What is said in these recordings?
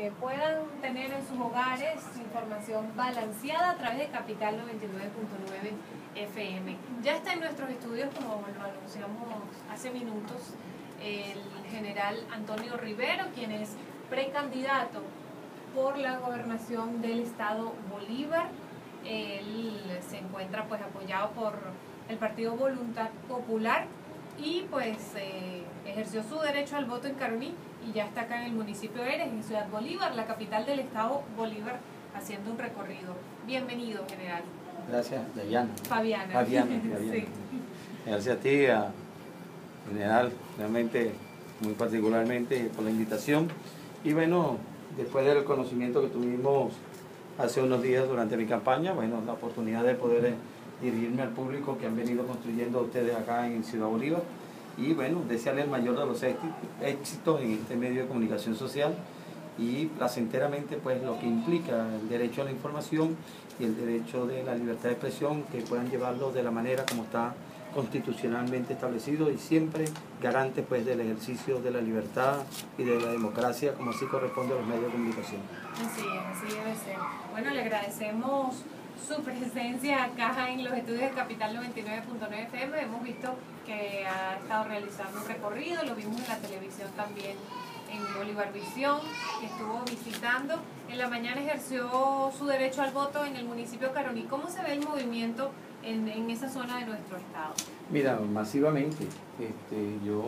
que puedan tener en sus hogares información balanceada a través de Capital 99.9 FM. Ya está en nuestros estudios, como lo anunciamos hace minutos, el general Antonio Rivero, quien es precandidato por la gobernación del estado Bolívar. Él se encuentra pues apoyado por el partido Voluntad Popular y pues ejerció su derecho al voto en Caroní y ya está acá en el municipio de Eres, en Ciudad Bolívar, la capital del estado Bolívar, haciendo un recorrido. Bienvenido, general. Gracias, Dayana. Fabiana. Sí. Gracias a ti, general, realmente, muy particularmente por la invitación. Y bueno, después del reconocimiento que tuvimos hace unos días durante mi campaña, bueno, la oportunidad de poder dirigirme al público que han venido construyendo ustedes acá en Ciudad Bolívar y bueno, desearle el mayor de los éxitos en este medio de comunicación social y placenteramente pues lo que implica el derecho a la información y el derecho de la libertad de expresión, que puedan llevarlo de la manera como está constitucionalmente establecido y siempre garante pues del ejercicio de la libertad y de la democracia, como así corresponde a los medios de comunicación. Así debe ser. Bueno, le agradecemos su presencia acá en los estudios de Capital 99.9 FM. Hemos visto que ha estado realizando un recorrido, lo vimos en la televisión también en Bolívar Visión, que estuvo visitando. En la mañana ejerció su derecho al voto en el municipio de Caroní. ¿Cómo se ve el movimiento en esa zona de nuestro estado? Mira, masivamente. Yo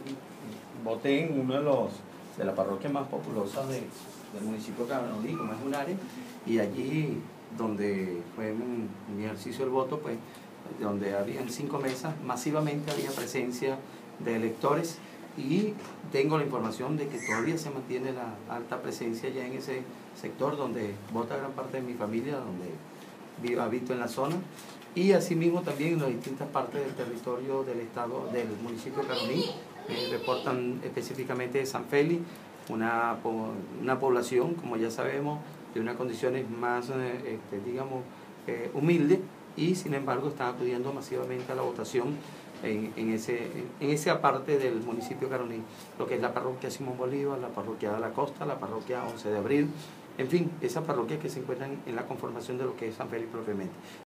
voté en uno de las parroquias más populosas del municipio de Caroní, como es Unares, y allí donde fue mi ejercicio del voto, pues donde habían 5 mesas, masivamente había presencia de electores y tengo la información de que todavía se mantiene la alta presencia ya en ese sector donde vota gran parte de mi familia, donde habito en la zona, y asimismo también en las distintas partes del territorio del estado, del municipio de Caroní. Reportan específicamente de San Félix, una población, como ya sabemos, de unas condiciones más, humildes, y sin embargo están acudiendo masivamente a la votación en esa parte del municipio de Caroní, lo que es la parroquia Simón Bolívar, la parroquia de la Costa, la parroquia 11 de Abril, en fin, esas parroquias que se encuentran en la conformación de lo que es San Félix propiamente.